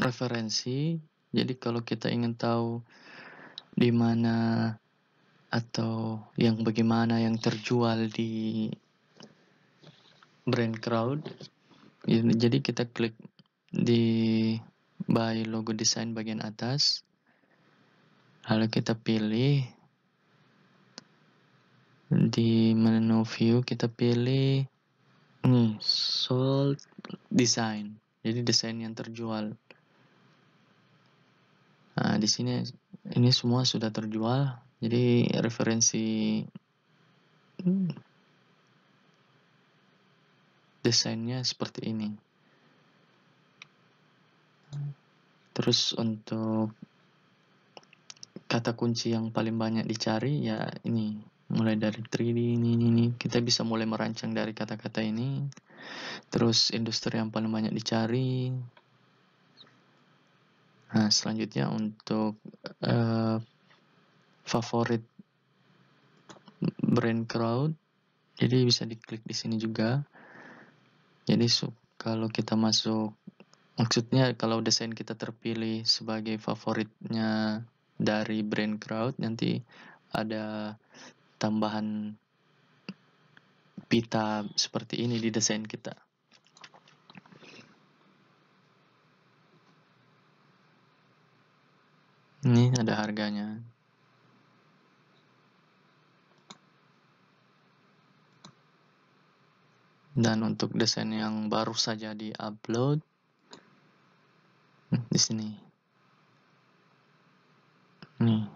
referensi. Jadi kalau kita ingin tahu di mana atau yang bagaimana yang terjual di BrandCrowd, jadi kita klik di buy logo design bagian atas, lalu kita pilih di menu view, kita pilih nih sold design, jadi desain yang terjual. Nah, di sini ini semua sudah terjual, jadi referensi desainnya seperti ini. Terus untuk kata kunci yang paling banyak dicari ya ini, mulai dari 3D ini kita bisa mulai merancang dari kata-kata ini. Terus industri yang paling banyak dicari. Nah, selanjutnya untuk favorit BrandCrowd, jadi bisa diklik di sini juga. Jadi kalau kita masuk, maksudnya kalau desain kita terpilih sebagai favoritnya dari BrandCrowd, nanti ada tambahan pita seperti ini di desain kita. Ini ada harganya. Dan untuk desain yang baru saja di-upload, di sini. Nih.